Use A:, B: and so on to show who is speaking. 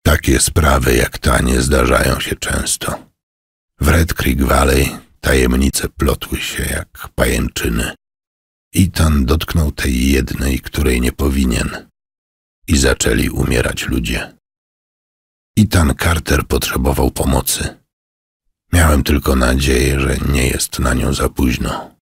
A: Takie sprawy jak ta nie zdarzają się często. W Red Creek Valley tajemnice plotły się jak pajęczyny. Ethan dotknął tej jednej, której nie powinien. I zaczęli umierać ludzie. Ethan Carter potrzebował pomocy. Miałem tylko nadzieję, że nie jest na nią za późno.